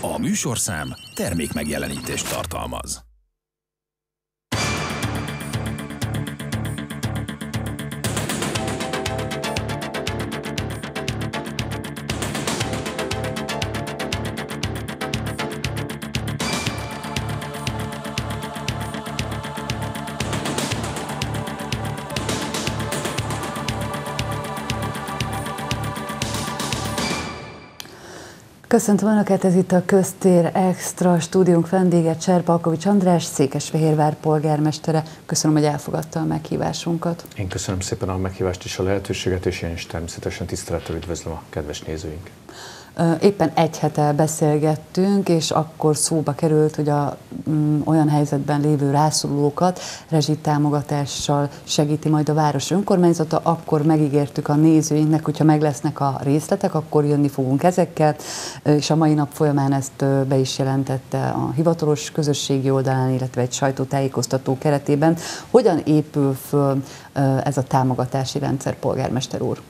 A műsorszám termékmegjelenítést tartalmaz. Köszöntöm Önöket, ez itt a Köztér Extra stúdiónk vendége Cserpalkovics András, Székesfehérvár polgármestere. Köszönöm, hogy elfogadta a meghívásunkat. Én köszönöm szépen a meghívást és a lehetőséget, és én is természetesen tisztelettel üdvözlöm a kedves nézőink. Éppen egy hete beszélgettünk, és akkor szóba került, hogy olyan helyzetben lévő rászorulókat rezsitámogatással segíti majd a város önkormányzata. Akkor megígértük a nézőinknek, hogyha meg lesznek a részletek, akkor jönni fogunk ezekkel, és a mai nap folyamán ezt be is jelentette a hivatalos közösségi oldalán, illetve egy sajtótájékoztató keretében. Hogyan épül föl ez a támogatási rendszer, polgármester úr?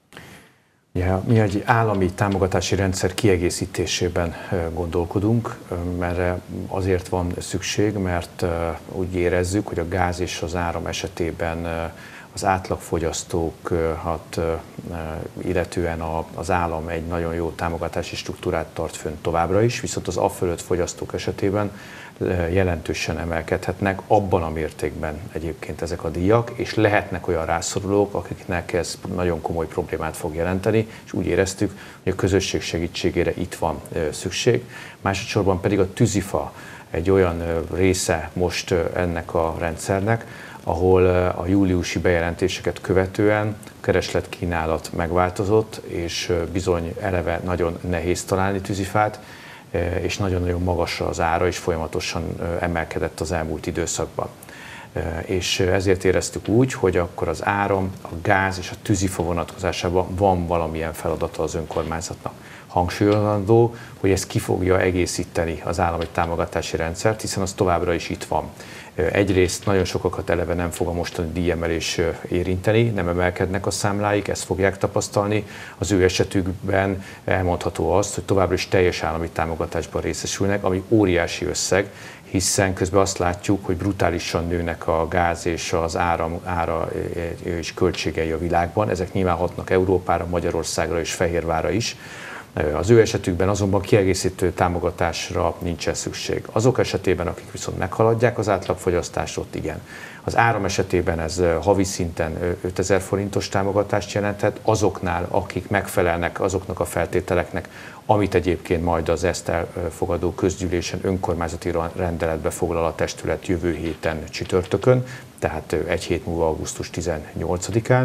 Ja, mi egy állami támogatási rendszer kiegészítésében gondolkodunk, mert azért van szükség, mert úgy érezzük, hogy a gáz és az áram esetében az átlagfogyasztókat illetően az állam egy nagyon jó támogatási struktúrát tart fönn továbbra is, viszont az afölött fogyasztók esetében jelentősen emelkedhetnek abban a mértékben egyébként ezek a díjak, és lehetnek olyan rászorulók, akiknek ez nagyon komoly problémát fog jelenteni, és úgy éreztük, hogy a közösség segítségére itt van szükség. Másodszorban pedig a tűzifa egy olyan része most ennek a rendszernek, ahol a júliusi bejelentéseket követően kereslet-kínálat megváltozott, és bizony eleve nagyon nehéz találni tűzifát, és nagyon-nagyon magasra az ára, és folyamatosan emelkedett az elmúlt időszakban. És ezért éreztük úgy, hogy akkor az áram, a gáz és a tűzifa vonatkozásában van valamilyen feladata az önkormányzatnak. Hangsúlyozandó, hogy ez ki fogja egészíteni az állami támogatási rendszert, hiszen az továbbra is itt van. Egyrészt nagyon sokakat eleve nem fog a mostani díjemelés érinteni, nem emelkednek a számláik, ezt fogják tapasztalni. Az ő esetükben elmondható azt, hogy továbbra is teljes állami támogatásban részesülnek, ami óriási összeg, hiszen közben azt látjuk, hogy brutálisan nőnek a gáz és az ára és költségei a világban. Ezek nyilván hatnak Európára, Magyarországra és Fehérvárra is. Az ő esetükben azonban kiegészítő támogatásra nincsen szükség. Azok esetében, akik viszont meghaladják az átlagfogyasztást, ott igen. Az áram esetében ez havi szinten 5000 forintos támogatást jelenthet, azoknál, akik megfelelnek azoknak a feltételeknek, amit egyébként majd az ezt elfogadó közgyűlésen önkormányzati rendeletbe foglal a testület jövő héten csütörtökön, tehát egy hét múlva augusztus 18-án.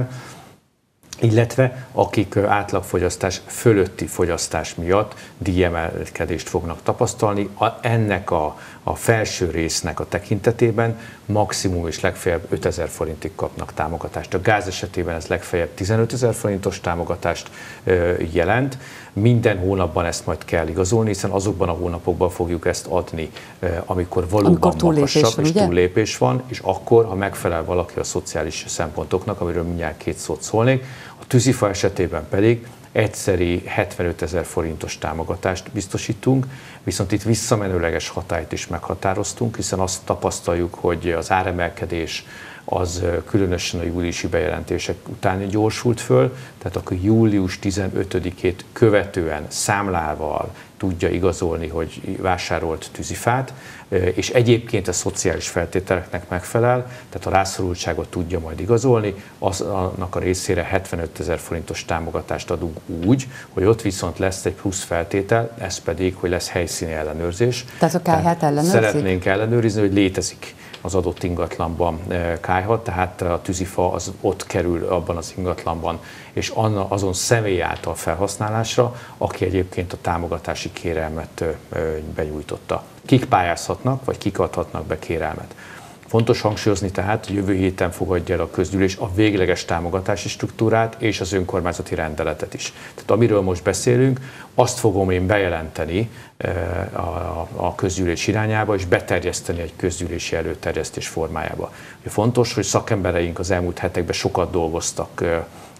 Illetve akik átlagfogyasztás fölötti fogyasztás miatt díjemelkedést fognak tapasztalni, ennek a felső résznek a tekintetében maximum és legfeljebb 5000 forintig kapnak támogatást. A gáz esetében ez legfeljebb 15 000 forintos támogatást jelent. Minden hónapban ezt majd kell igazolni, hiszen azokban a hónapokban fogjuk ezt adni, amikor valóban magasabb és túllépés van, és akkor, ha megfelel valaki a szociális szempontoknak, amiről mindjárt két szót szólnék. A tűzifa esetében pedig egyszeri 75 000 forintos támogatást biztosítunk, viszont itt visszamenőleges hatályt is meghatároztunk, hiszen azt tapasztaljuk, hogy az áremelkedés az különösen a júliusi bejelentések után gyorsult föl, tehát akkor július 15-ét követően számlával tudja igazolni, hogy vásárolt tűzifát, és egyébként a szociális feltételeknek megfelel, tehát a rászorultságot tudja majd igazolni, annak a részére 75 000 forintos támogatást adunk úgy, hogy ott viszont lesz egy plusz feltétel, ez pedig, hogy lesz helyszíni ellenőrzés. Tehát a kályhát ellenőrzik? Szeretnénk ellenőrizni, hogy létezik az adott ingatlanban kályha, tehát a tűzifa az ott kerül abban az ingatlanban, és azon személy által felhasználásra, aki egyébként a támogatási kérelmet benyújtotta. Kik pályázhatnak, vagy kik adhatnak be kérelmet. Fontos hangsúlyozni tehát, hogy jövő héten fogadja el a közgyűlés a végleges támogatási struktúrát és az önkormányzati rendeletet is. Tehát amiről most beszélünk, azt fogom én bejelenteni a közgyűlés irányába, és beterjeszteni egy közgyűlési előterjesztés formájába. Fontos, hogy szakembereink az elmúlt hetekben sokat dolgoztak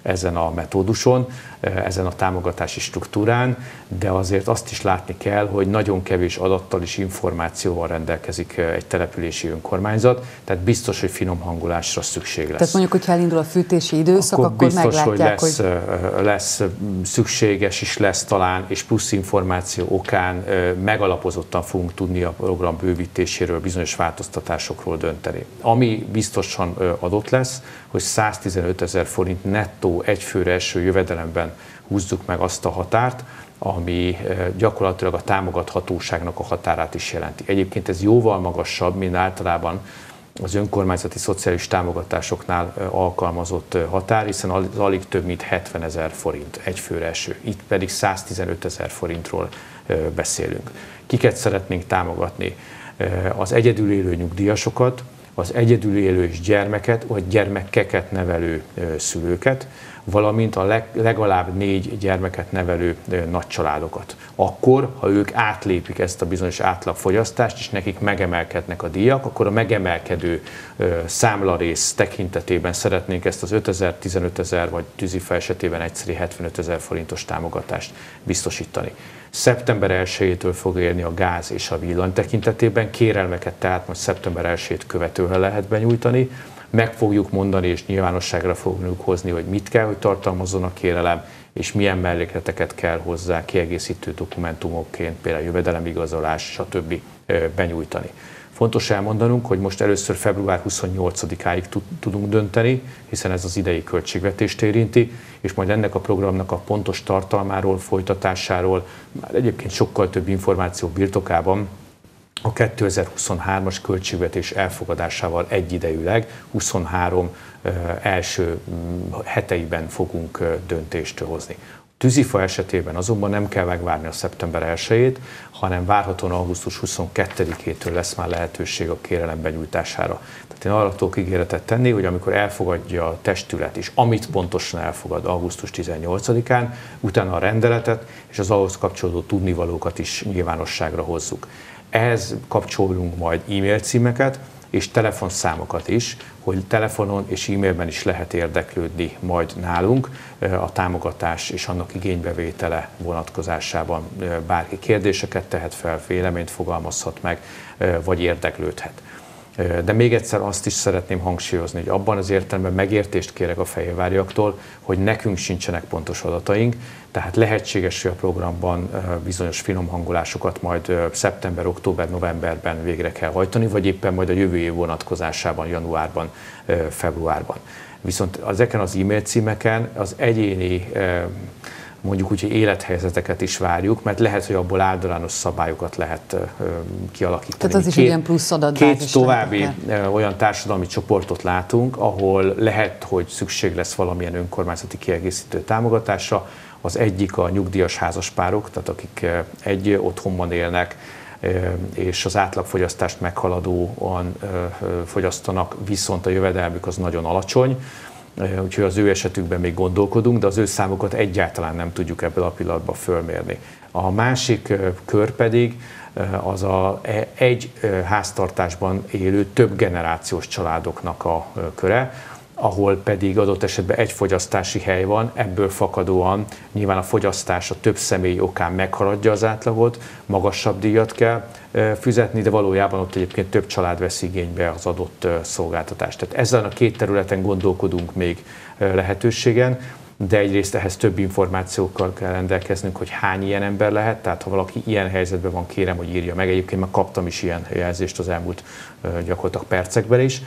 ezen a metóduson, ezen a támogatási struktúrán, de azért azt is látni kell, hogy nagyon kevés adattal és információval rendelkezik egy települési önkormányzat, tehát biztos, hogy finom hangolásra szükség lesz. Tehát mondjuk, hogyha elindul a fűtési időszak, akkor biztos, meglátják, hogy lesz szükséges is lesz talán, és plusz információ okán megalapozottan fogunk tudni a program bővítéséről, bizonyos változtatásokról dönteni. Ami biztosan adott lesz, hogy 115 000 forint nettó egyfőre eső jövedelemben húzzuk meg azt a határt, ami gyakorlatilag a támogathatóságnak a határát is jelenti. Egyébként ez jóval magasabb, mint általában az önkormányzati szociális támogatásoknál alkalmazott határ, hiszen az alig több mint 70 000 forint egyfőre eső. Itt pedig 115 000 forintról beszélünk. Kiket szeretnénk támogatni? Az egyedül élő nyugdíjasokat, az egyedül élő és gyermeket, vagy gyermekeket nevelő szülőket, valamint a legalább 4 gyermeket nevelő nagycsaládokat. Akkor, ha ők átlépik ezt a bizonyos átlagfogyasztást, és nekik megemelkednek a díjak, akkor a megemelkedő számlarész tekintetében szeretnénk ezt az 5 000, 15 000 vagy tűzifa esetében egyszerű 75 000 forintos támogatást biztosítani. Szeptember 1-től fog érni a gáz és a villany tekintetében, kérelmeket tehát majd szeptember 1-t követően lehet benyújtani. Meg fogjuk mondani és nyilvánosságra fogjuk hozni, hogy mit kell, hogy tartalmazzon a kérelem, és milyen mellékleteket kell hozzá kiegészítő dokumentumokként, például jövedelemigazolás, stb. Benyújtani. Fontos elmondanunk, hogy most először február 28-áig tudunk dönteni, hiszen ez az idei költségvetést érinti, és majd ennek a programnak a pontos tartalmáról, folytatásáról, már egyébként sokkal több információ birtokában a 2023-as költségvetés elfogadásával egyidejűleg 23 első heteiben fogunk döntést hozni. Tűzifa esetében azonban nem kell megvárni a szeptember 1-ét, hanem várhatóan augusztus 22-től lesz már lehetőség a kérelem benyújtására. Tehát én arra tudok ígéretet tenni, hogy amikor elfogadja a testület is, amit pontosan elfogad augusztus 18-án, utána a rendeletet és az ahhoz kapcsolódó tudnivalókat is nyilvánosságra hozzuk. Ehhez kapcsolunk majd e-mail címeket és telefonszámokat is, hogy telefonon és e-mailben is lehet érdeklődni majd nálunk a támogatás és annak igénybevétele vonatkozásában. Bárki kérdéseket tehet fel, véleményt fogalmazhat meg, vagy érdeklődhet. De még egyszer azt is szeretném hangsúlyozni, hogy abban az értelemben megértést kérek a fehérváriaktól, hogy nekünk sincsenek pontos adataink, tehát lehetséges, hogy a programban bizonyos finomhangolásokat majd szeptember, október, novemberben végre kell hajtani, vagy éppen majd a jövő év vonatkozásában, januárban, februárban. Viszont ezeken az e-mail címeken az egyéni mondjuk úgy, hogy élethelyzeteket is várjuk, mert lehet, hogy abból általános szabályokat lehet kialakítani. Tehát az is ilyen plusz adatbázis. Két további olyan társadalmi csoportot látunk, ahol lehet, hogy szükség lesz valamilyen önkormányzati kiegészítő támogatásra. Az egyik a nyugdíjas házaspárok, tehát akik egy otthonban élnek, és az átlagfogyasztást meghaladóan fogyasztanak, viszont a jövedelmük az nagyon alacsony. Úgyhogy az ő esetükben még gondolkodunk, de az ő számokat egyáltalán nem tudjuk ebből a pillanatban fölmérni. A másik kör pedig az egy háztartásban élő több generációs családoknak a köre, ahol pedig adott esetben egy fogyasztási hely van, ebből fakadóan nyilván a fogyasztás a több személy okán meghaladja az átlagot, magasabb díjat kell fizetni, de valójában ott egyébként több család vesz igénybe az adott szolgáltatást. Tehát ezen a két területen gondolkodunk még lehetőségen, de egyrészt ehhez több információkkal kell rendelkeznünk, hogy hány ilyen ember lehet, tehát ha valaki ilyen helyzetben van, kérem, hogy írja meg. Egyébként már kaptam is ilyen jelzést az elmúlt gyakorlatilag percekben is.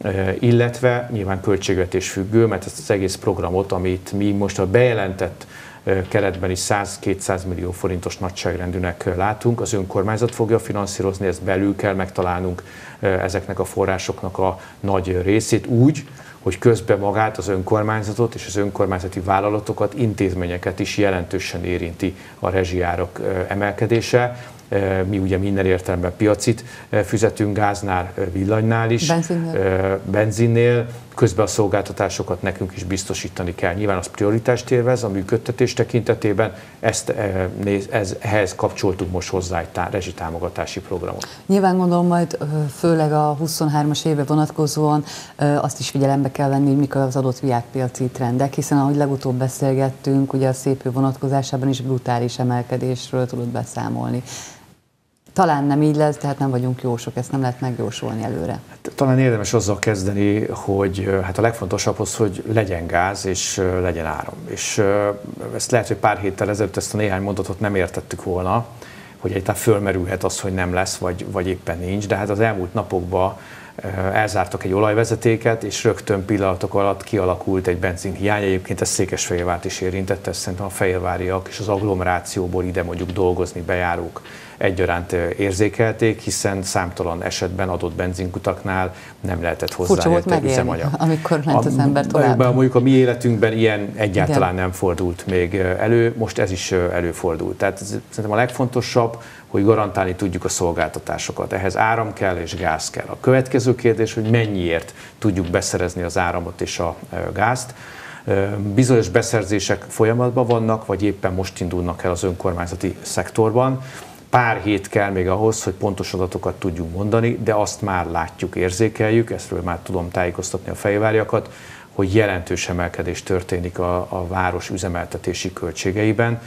Illetve nyilván költségvetés függő, mert ezt az egész programot, amit mi most a bejelentett keretben is 100-200 millió forintos nagyságrendűnek látunk, az önkormányzat fogja finanszírozni, ezt belül kell megtalálnunk ezeknek a forrásoknak a nagy részét úgy, hogy közben magát az önkormányzatot és az önkormányzati vállalatokat, intézményeket is jelentősen érinti a rezsijárak emelkedése. Mi ugye minden értelemben piacit fizetünk, gáznál, villanynál is, benzinnél, közben a szolgáltatásokat nekünk is biztosítani kell. Nyilván az prioritást élvez a működtetés tekintetében, ehhez kapcsoltuk most hozzá egy rezsitámogatási programot. Nyilván gondolom majd főleg a 23-as évre vonatkozóan azt is figyelembe kell venni, hogy mik az adott világpiaci trendek, hiszen ahogy legutóbb beszélgettünk, ugye a szépő vonatkozásában is brutális emelkedésről tudod beszámolni. Talán nem így lesz, tehát nem vagyunk jósok, ezt nem lehet megjósolni előre. Talán érdemes azzal kezdeni, hogy hát a legfontosabb az, hogy legyen gáz és legyen áram. És ezt lehet, hogy pár héttel ezelőtt ezt a néhány mondatot nem értettük volna, hogy egyáltalán fölmerülhet az, hogy nem lesz, vagy éppen nincs, de hát az elmúlt napokban elzártak egy olajvezetéket, és rögtön pillanatok alatt kialakult egy benzinhiány. Egyébként ez Székesfehérvárt is érintette, ezt szerintem a fehérváriak és az agglomerációból ide mondjuk dolgozni bejárók egyaránt érzékelték, hiszen számtalan esetben adott benzinkutaknál nem lehetett hozzáérteni üzemanyag. Amikor ment az ember tovább. Mondjuk a mi életünkben ilyen egyáltalán nem fordult még elő, most ez is előfordult. Tehát szerintem a legfontosabb, hogy garantálni tudjuk a szolgáltatásokat. Ehhez áram kell és gáz kell. A következő kérdés, hogy mennyiért tudjuk beszerezni az áramot és a gázt. Bizonyos beszerzések folyamatban vannak, vagy éppen most indulnak el az önkormányzati szektorban. Pár hét kell még ahhoz, hogy pontos adatokat tudjunk mondani, de azt már látjuk, érzékeljük, ezt már tudom tájékoztatni a fehérváriakat, hogy jelentős emelkedés történik a város üzemeltetési költségeiben.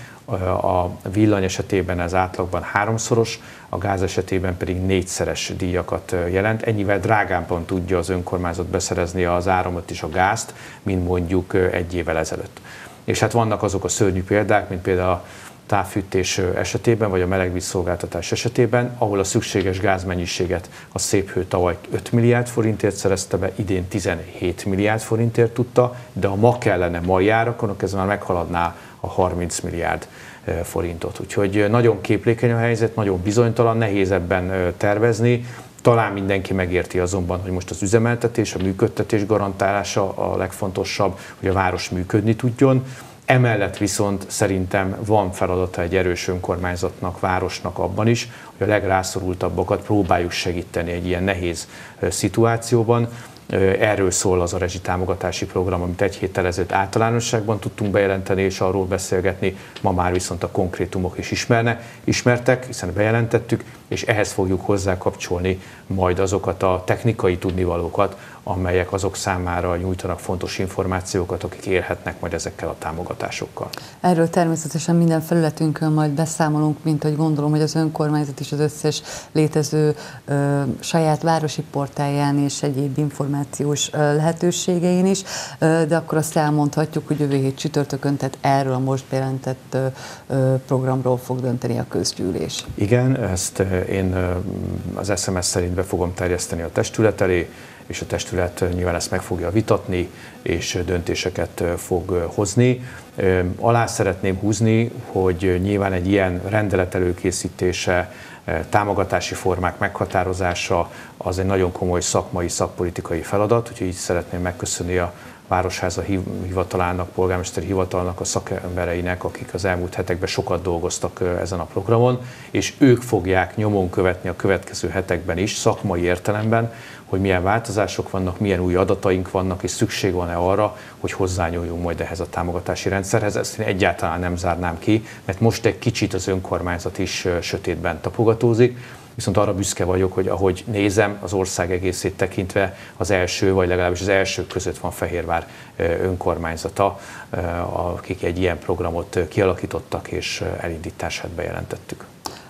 A villany esetében ez átlagban 3-szoros, a gáz esetében pedig 4-szeres díjakat jelent. Ennyivel drágábban tudja az önkormányzat beszerezni az áramot és a gázt, mint mondjuk egy évvel ezelőtt. És hát vannak azok a szörnyű példák, mint például a távfűtés esetében, vagy a melegvízszolgáltatás esetében, ahol a szükséges gázmennyiséget a Széphő tavaly 5 milliárd forintért szerezte be, idén 17 milliárd forintért tudta, de a ma kellene mai árakon, ez már meghaladná a 30 milliárd forintot. Úgyhogy nagyon képlékeny a helyzet, nagyon bizonytalan, nehéz ebben tervezni. Talán mindenki megérti azonban, hogy most az üzemeltetés, a működtetés garantálása a legfontosabb, hogy a város működni tudjon. Emellett viszont szerintem van feladata egy erős önkormányzatnak, városnak abban is, hogy a legrászorultabbakat próbáljuk segíteni egy ilyen nehéz szituációban. Erről szól az a rezsitámogatási program, amit egy héttel ezelőtt általánosságban tudtunk bejelenteni és arról beszélgetni, ma már viszont a konkrétumok is ismertek, hiszen bejelentettük, és ehhez fogjuk hozzákapcsolni majd azokat a technikai tudnivalókat, amelyek azok számára nyújtanak fontos információkat, akik élhetnek majd ezekkel a támogatásokkal. Erről természetesen minden felületünkön majd beszámolunk, mint hogy gondolom, hogy az önkormányzat is az összes létező saját városi portáján és egyéb információs lehetőségein is, de akkor azt elmondhatjuk, hogy jövő hét csütörtökön, tehát erről a most bejelentett programról fog dönteni a közgyűlés. Igen, ezt én az SMS szerint be fogom terjeszteni a testület elé, és a testület nyilván ezt meg fogja vitatni, és döntéseket fog hozni. Alá szeretném húzni, hogy nyilván egy ilyen rendelet előkészítése, támogatási formák meghatározása az egy nagyon komoly szakmai, szakpolitikai feladat, úgyhogy így szeretném megköszönni a Városháza hivatalának, polgármesteri hivatalnak, a szakembereinek, akik az elmúlt hetekben sokat dolgoztak ezen a programon, és ők fogják nyomon követni a következő hetekben is, szakmai értelemben, hogy milyen változások vannak, milyen új adataink vannak, és szükség van-e arra, hogy hozzányúljunk majd ehhez a támogatási rendszerhez. Ezt én egyáltalán nem zárnám ki, mert most egy kicsit az önkormányzat is sötétben tapogatózik, viszont arra büszke vagyok, hogy ahogy nézem, az ország egészét tekintve az első, vagy legalábbis az elsők között van Fehérvár önkormányzata, akik egy ilyen programot kialakítottak és elindítását bejelentettük.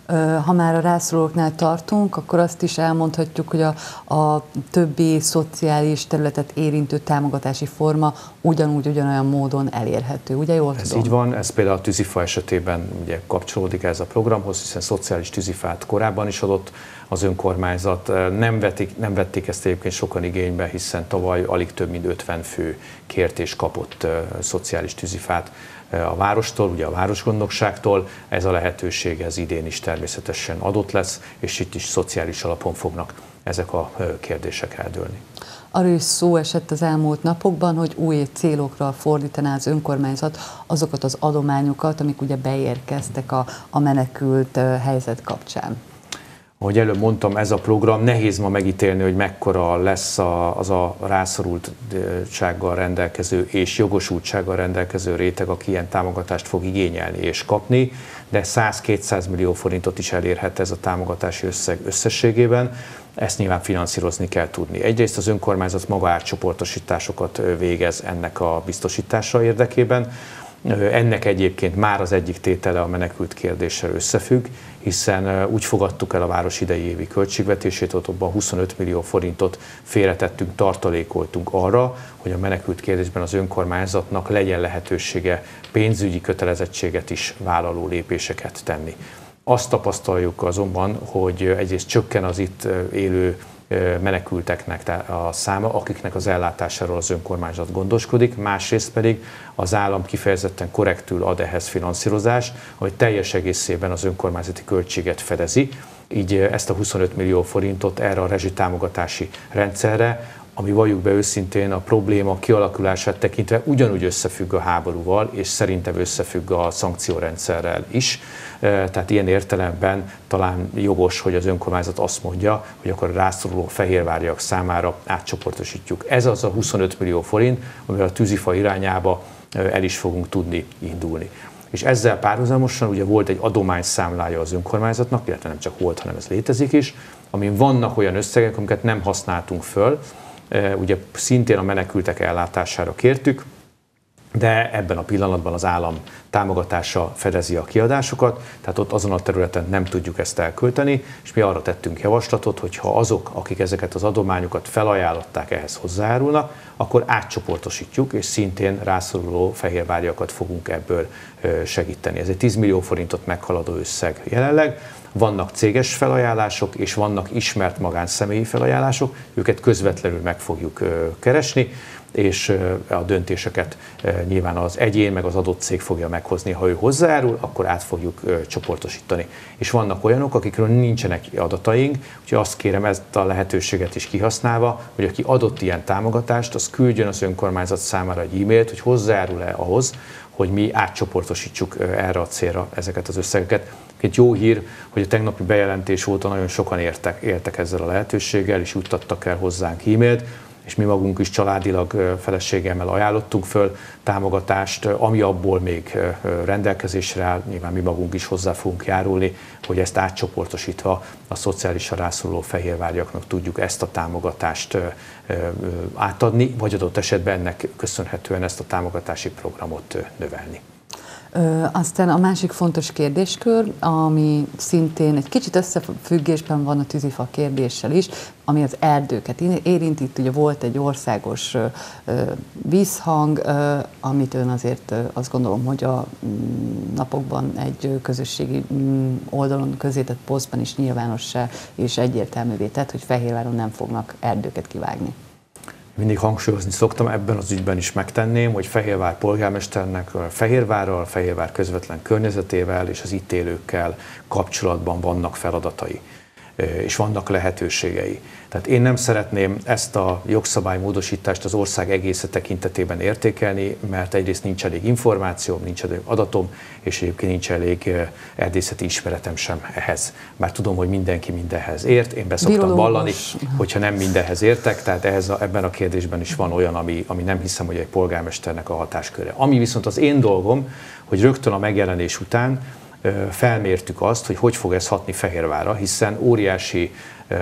Ha már a rászorulóknál tartunk, akkor azt is elmondhatjuk, hogy a többi szociális területet érintő támogatási forma ugyanolyan módon elérhető. Ugye jól tudom? Ez így van, ez például a tűzifa esetében ugye kapcsolódik ez a programhoz, hiszen szociális tűzifát korábban is adott az önkormányzat. Nem vették ezt egyébként sokan igénybe, hiszen tavaly alig több mint 50 fő kért és kapott szociális tűzifát a várostól, ugye a városgondnokságtól. Ez a lehetőség ez idén is természetesen adott lesz, és itt is szociális alapon fognak ezek a kérdések eldőlni. Arról is szó esett az elmúlt napokban, hogy új célokra fordítaná az önkormányzat azokat az adományokat, amik ugye beérkeztek a menekült helyzet kapcsán. Ahogy előbb mondtam, ez a program nehéz ma megítélni, hogy mekkora lesz az a rászorultsággal rendelkező és jogosultsággal rendelkező réteg, aki ilyen támogatást fog igényelni és kapni, de 100-200 millió forintot is elérhet ez a támogatási összeg összességében. Ezt nyilván finanszírozni kell tudni. Egyrészt az önkormányzat maga átcsoportosításokat végez ennek a biztosítása érdekében. Ennek egyébként már az egyik tétele a menekült kérdéssel összefügg, hiszen úgy fogadtuk el a város idei évi költségvetését, ott abban 25 millió forintot félretettünk, tartalékoltunk arra, hogy a menekült kérdésben az önkormányzatnak legyen lehetősége pénzügyi kötelezettséget is vállaló lépéseket tenni. Azt tapasztaljuk azonban, hogy egyrészt csökken az itt élő menekülteknek a száma, akiknek az ellátásáról az önkormányzat gondoskodik, másrészt pedig az állam kifejezetten korrektül ad ehhez finanszírozást, hogy teljes egészében az önkormányzati költséget fedezi, így ezt a 25 millió forintot erre a rezsitámogatási rendszerre, ami valljuk be őszintén a probléma kialakulását tekintve ugyanúgy összefügg a háborúval, és szerintem összefügg a szankciórendszerrel is. Tehát ilyen értelemben talán jogos, hogy az önkormányzat azt mondja, hogy akkor a rászoruló fehérváriak számára átcsoportosítjuk. Ez az a 25 millió forint, amivel a tűzifa irányába el is fogunk tudni indulni. És ezzel párhuzamosan ugye volt egy adományszámlája az önkormányzatnak, illetve nem csak volt, hanem ez létezik is, amin vannak olyan összegek, amiket nem használtunk föl, ugye szintén a menekültek ellátására kértük, de ebben a pillanatban az állam támogatása fedezi a kiadásokat, tehát ott azon a területen nem tudjuk ezt elkölteni, és mi arra tettünk javaslatot, hogy ha azok, akik ezeket az adományokat felajánlották, ehhez hozzájárulnak, akkor átcsoportosítjuk, és szintén rászoruló fehérváriakat fogunk ebből segíteni. Ez egy 10 millió forintot meghaladó összeg jelenleg. Vannak céges felajánlások, és vannak ismert magánszemélyi felajánlások, őket közvetlenül meg fogjuk keresni, és a döntéseket nyilván az egyén meg az adott cég fogja meghozni. Ha ő hozzájárul, akkor át fogjuk csoportosítani. És vannak olyanok, akikről nincsenek adataink, úgyhogy azt kérem ezt a lehetőséget is kihasználva, hogy aki adott ilyen támogatást, az küldjön az önkormányzat számára egy e-mailt, hogy hozzájárul-e ahhoz, hogy mi átcsoportosítsuk erre a célra ezeket az összegeket. Egy jó hír, hogy a tegnapi bejelentés óta nagyon sokan éltek ezzel a lehetőséggel, és juttattak el hozzánk e-mailt, és mi magunk is családilag feleségemmel ajánlottunk föl támogatást, ami abból még rendelkezésre áll, nyilván mi magunk is hozzá fogunk járulni, hogy ezt átcsoportosítva a szociálisan rászoruló fehérváriaknak tudjuk ezt a támogatást átadni, vagy adott esetben ennek köszönhetően ezt a támogatási programot növelni. Aztán a másik fontos kérdéskör, ami szintén egy kicsit összefüggésben van a tűzifa kérdéssel is, ami az erdőket érinti. Itt ugye volt egy országos vízhang, amit ön azért azt gondolom, hogy a napokban egy közösségi oldalon közzétett posztban is nyilvánossá és egyértelművé tett, hogy Fehérváron nem fognak erdőket kivágni. Mindig hangsúlyozni szoktam, ebben az ügyben is megtenném, hogy Fehérvár polgármesternek Fehérvárral, Fehérvár közvetlen környezetével és az itt élőkkel kapcsolatban vannak feladatai, és vannak lehetőségei. Tehát én nem szeretném ezt a jogszabálymódosítást az ország egésze tekintetében értékelni, mert egyrészt nincs elég információm, nincs elég adatom, és egyébként nincs elég erdészeti ismeretem sem ehhez. Bár tudom, hogy mindenki mindenhez ért, én beszoktam vallani, hogyha nem mindenhez értek, tehát ebben a kérdésben is van olyan, ami nem hiszem, hogy egy polgármesternek a hatásköre. Ami viszont az én dolgom, hogy rögtön a megjelenés után felmértük azt, hogy fog ez hatni Fehérvárra, hiszen óriási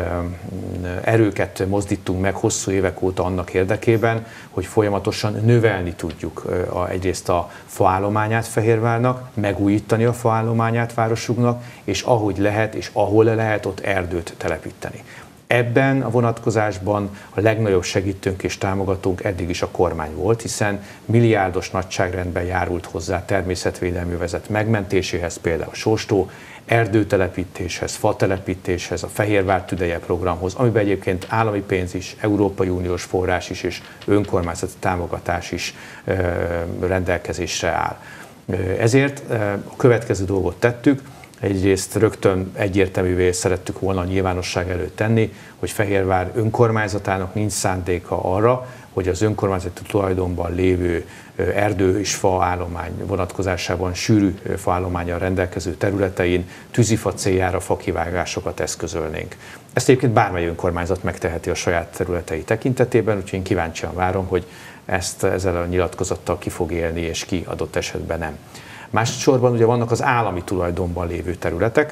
erőket mozdítunk meg hosszú évek óta annak érdekében, hogy folyamatosan növelni tudjuk egyrészt a faállományát Fehérvárnak, megújítani a faállományát városunknak, és ahogy lehet, és ahol lehet, ott erdőt telepíteni. Ebben a vonatkozásban a legnagyobb segítőnk és támogatónk eddig is a kormány volt, hiszen milliárdos nagyságrendben járult hozzá természetvédelmi övezet megmentéséhez, például a Sóstó, erdőtelepítéshez, fatelepítéshez, a Fehérvár tüdeje programhoz, amiben egyébként állami pénz is, Európai Uniós forrás is és önkormányzati támogatás is rendelkezésre áll. Ezért a következő dolgot tettük, egyrészt rögtön egyértelművé szerettük volna a nyilvánosság előtt tenni, hogy Fehérvár önkormányzatának nincs szándéka arra, hogy az önkormányzati tulajdonban lévő erdő és faállomány vonatkozásában sűrű faállománnyal rendelkező területein tűzifa céljára fakivágásokat eszközölnénk. Ezt egyébként bármely önkormányzat megteheti a saját területei tekintetében, úgyhogy én kíváncsian várom, hogy ezzel a nyilatkozattal ki fog élni, és ki adott esetben nem. Másodszorban ugye vannak az állami tulajdonban lévő területek,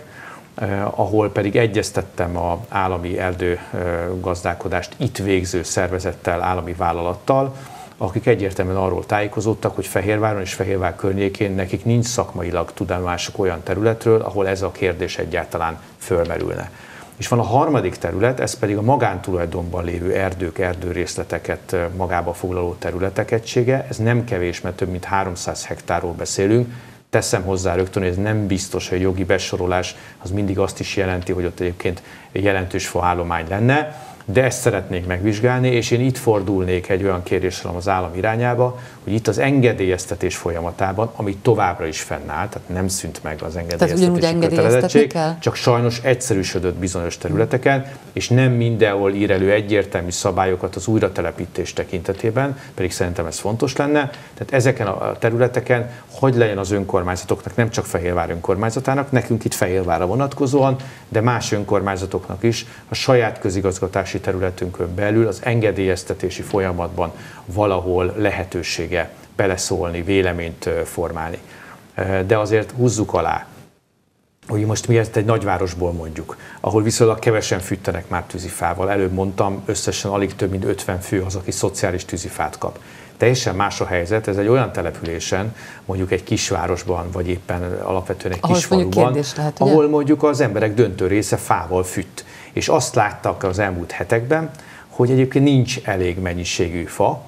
ahol pedig egyeztettem az állami erdőgazdálkodást itt végző szervezettel, állami vállalattal, akik egyértelműen arról tájékozódtak, hogy Fehérváron és Fehérvár környékén nekik nincs szakmailag tudomásuk olyan területről, ahol ez a kérdés egyáltalán fölmerülne. És van a harmadik terület, ez pedig a magántulajdonban lévő erdők, erdőrészleteket magába foglaló területek egysége. Ez nem kevés, mert több mint 300 hektárról beszélünk. Teszem hozzá rögtön, hogy ez nem biztos, hogy a jogi besorolás az mindig azt is jelenti, hogy ott egyébként jelentős faállomány lenne, de ezt szeretnék megvizsgálni, és én itt fordulnék egy olyan kérdéssel az állam irányába, hogy itt az engedélyeztetés folyamatában, ami továbbra is fennáll, tehát nem szűnt meg az engedélyeztetési kötelezettség, csak sajnos egyszerűsödött bizonyos területeken, és nem mindenhol ír elő egyértelmű szabályokat az újratelepítés tekintetében, pedig szerintem ez fontos lenne. Tehát ezeken a területeken hogy legyen az önkormányzatoknak, nem csak Fehérvár önkormányzatának, nekünk itt Fehérvárra vonatkozóan, de más önkormányzatoknak is a saját közigazgatási területünkön belül az engedélyeztetési folyamatban valahol lehetősége beleszólni, véleményt formálni. De azért húzzuk alá, hogy most mi ezt egy nagyvárosból mondjuk, ahol viszonylag kevesen fűtenek már tűzifával. Előbb mondtam, összesen alig több mint 50 fő az, aki szociális tűzifát kap. Teljesen más a helyzet, ez egy olyan településen, mondjuk egy kisvárosban, vagy éppen alapvetően egy kisfaluban, ahol mondjuk az emberek döntő része fával fűt. És azt láttak az elmúlt hetekben, hogy egyébként nincs elég mennyiségű fa,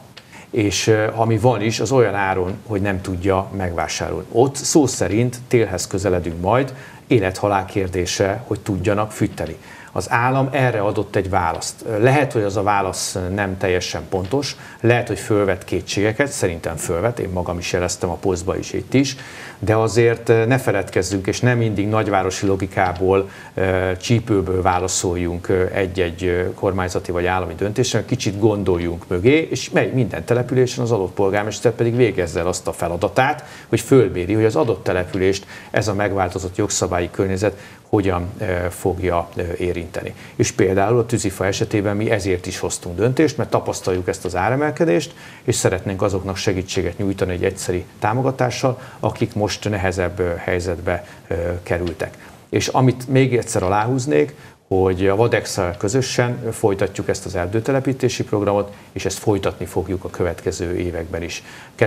és ami van is, az olyan áron, hogy nem tudja megvásárolni. Ott szó szerint télhez közeledünk majd, élet-halál kérdése, hogy tudjanak fűteni. Az állam erre adott egy választ. Lehet, hogy az a válasz nem teljesen pontos, lehet, hogy fölvet kétségeket, szerintem fölvet, én magam is jeleztem a posztba is itt is, de azért ne feledkezzünk, és nem mindig nagyvárosi logikából, csípőből válaszoljunk egy-egy kormányzati vagy állami döntésre, kicsit gondoljunk mögé, és minden településen az adott polgármester pedig végezze el azt a feladatát, hogy fölméri, hogy az adott települést ez a megváltozott jogszabályi környezet hogyan fogja érinteni. És például a tűzifa esetében mi ezért is hoztunk döntést, mert tapasztaljuk ezt az áremelkedést, és szeretnénk azoknak segítséget nyújtani egy egyszeri támogatással, akik most nehezebb helyzetbe kerültek. És amit még egyszer aláhúznék, hogy a Vadex-szel közösen folytatjuk ezt az erdőtelepítési programot, és ezt folytatni fogjuk a következő években is.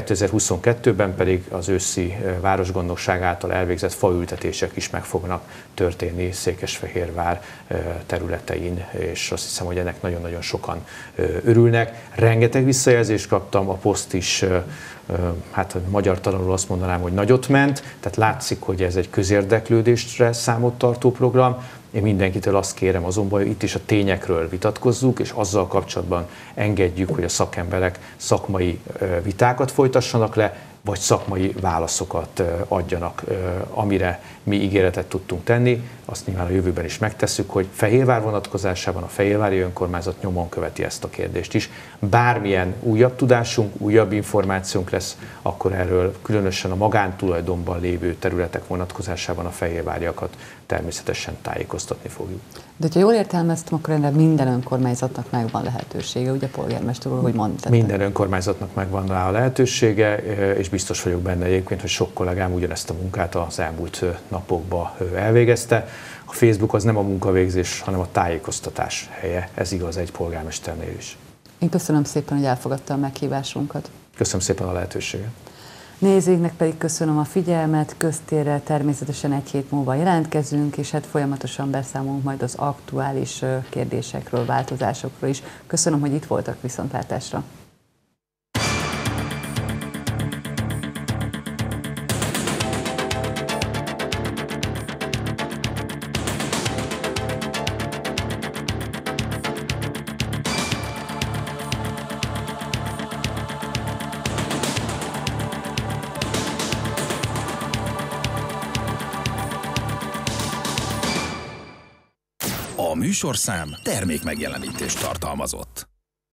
2022-ben pedig az őszi városgondnokság által elvégzett faültetések is meg fognak történni Székesfehérvár területein, és azt hiszem, hogy ennek nagyon-nagyon sokan örülnek. Rengeteg visszajelzést kaptam, a poszt is, hát magyar tanuló azt mondanám, hogy nagyot ment, tehát látszik, hogy ez egy közérdeklődésre számot tartó program. Én mindenkitől azt kérem azonban, hogy itt is a tényekről vitatkozzuk, és azzal kapcsolatban engedjük, hogy a szakemberek szakmai vitákat folytassanak le, vagy szakmai válaszokat adjanak, amire mi ígéretet tudtunk tenni. Azt nyilván a jövőben is megtesszük, hogy Fehérvár vonatkozásában a fehérvári önkormányzat nyomon követi ezt a kérdést is. Bármilyen újabb tudásunk, újabb információnk lesz, akkor erről különösen a magántulajdonban lévő területek vonatkozásában a fehérváriakat természetesen tájékoztatni fogjuk. De ha jól értelmeztem, akkor ennek minden önkormányzatnak megvan lehetősége, ugye polgármester úr, hogy mondta. Minden önkormányzatnak megvan rá a lehetősége, és biztos vagyok benne egyébként, hogy sok kollégám ugyanezt a munkát az elmúlt napokban elvégezte. A Facebook az nem a munkavégzés, hanem a tájékoztatás helye. Ez igaz egy polgármesternél is. Én köszönöm szépen, hogy elfogadta a meghívásunkat. Köszönöm szépen a lehetőséget. Nézőinknek pedig köszönöm a figyelmet, köztérre természetesen egy hét múlva jelentkezünk, és hát folyamatosan beszámolunk majd az aktuális kérdésekről, változásokról is. Köszönöm, hogy itt voltak, viszontlátásra! A műsorszám termékmegjelenítést tartalmazott.